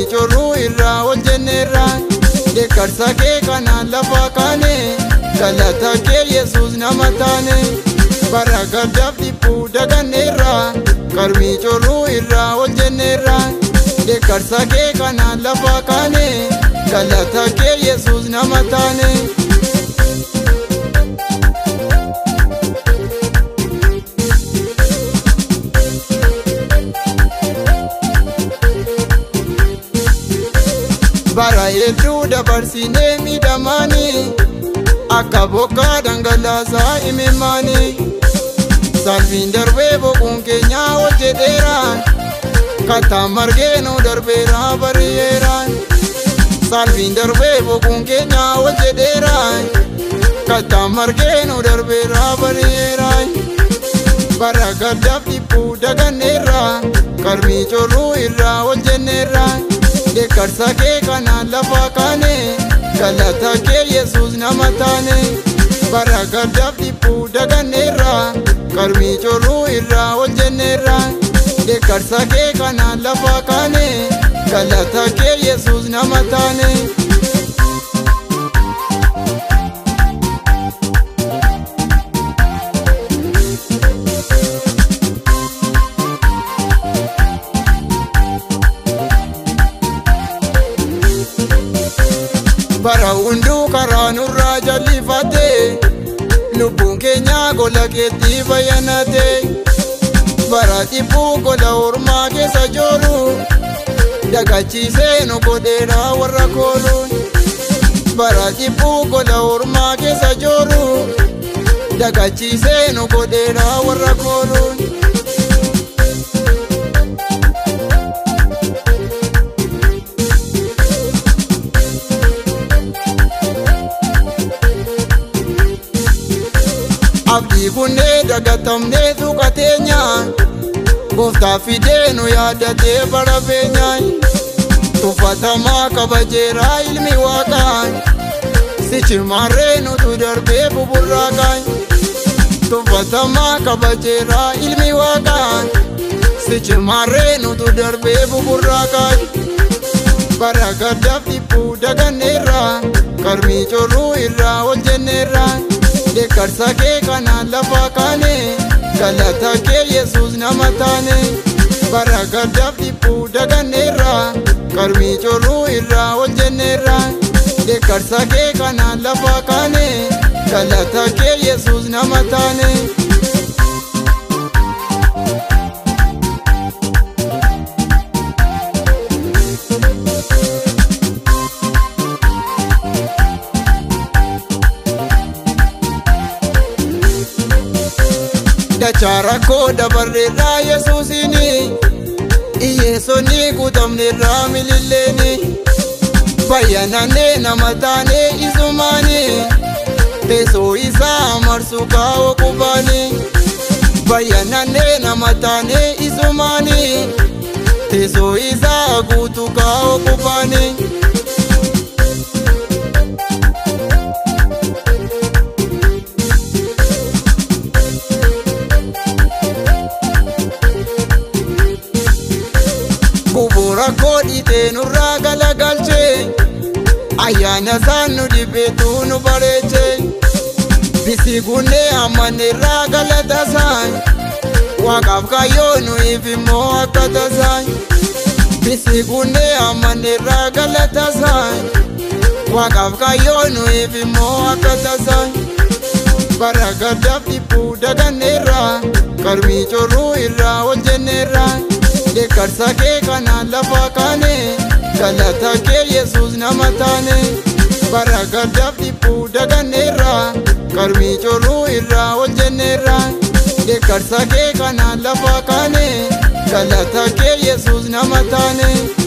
karmii corruu irraa hojjenneerraa deekkarsa kee kanaan lafa kaane galata kee Yesuus nama taane bara gaddaaf dhibbuu daganneerraa karmii corruu irraa hojjenneerraa deekkarsa kee kanaan lafa kaane galata kee Yesuus nama taane. bara hedduu dabarsinee miidhamaanii akka bokkaa dhangalaasaa imimmaanii salphiin darbee boquun keenyaa hojjeteeraan kattaan margee nu darbeeraa bari'eeraan salphiin darbee boquun keenyaa hojjeteeraan kattaan margee nu darbeeraa bari'eeraan bara gaddaaf dhibbuu daganneerraa karmii corruu irraa hojjenneerraa deekkarsa kee kanaan lafa kaane galata kee Yesuus nama taane bara gaddaaf dhibbuu daganneerraa karmii corruu irraa hojjenneerraa deekkarsa kee kanaan lafa kaane galata kee Yesuus nama taane. bara hunduu karaa nurraa jallifatee lubbuun keenya gola keetti bayyanatee bara dhibbuu gola ormaa keessa jooru dagachiisee nu godheera warra kooluun bara dhibbuu gola ormaa keessa jooru dagachiisee nu godheera warra kooluun. abdii kunnee dagatamnee tuqateenya gooftaa fidee nu yaadatee bara beenyaa tuffatamaa kabajeeraa ilmi waaqaa sichimarree nutu darbee buburraaqaa tuffatamaa kabajeeraa ilmi waaqaa sichimarree nutu darbee buburraaqaa bara gaddaaf dhibbuu daganneerraa karmii corruu irraa hojjenneerraa deekkarsa kee kanaan lafa kaane galata kee Yesuus nama taane bara gaddaaf dhibbuu daganneerraa karmii corruu irraa hojjenneerraa deekkarsa kee kanaan lafa kaane galata kee Yesuus nama taane. dachara koo dabarreerraa Yesuusini iyyeessonni guutamneerraa mililleeni bayyanannee nama taanee isumaani teessoo isaa marsuu kaa'oo qubaani bayyanannee nama taanee isumaani teessoo isaa guutuu kaa'oo qubaani. kubura koodhitee nurraa galagalchee ayyaana isaan nu dhibbeetuu nu bareechee bisigunnee ammanneerraa galatasaan waaqaaf kaayyoo nuyiif immoo akka tasaan bisigunnee ammanneerraa galatasaan waaqaaf kaayyoo nuyiif immoo akka tasaan bara gaddaaf dhibbuu daganneerraa karmii corruu irraa hojjenneerraa deekkarsa kee kanaan lafa kaane galata kee Yesuus nama taane bara gaddaaf dhibbuu daganneerraa karmii corruu irraa hojjenneerraa deekkarsa kee kanaan lafa kaane galata kee Yesuus nama taane.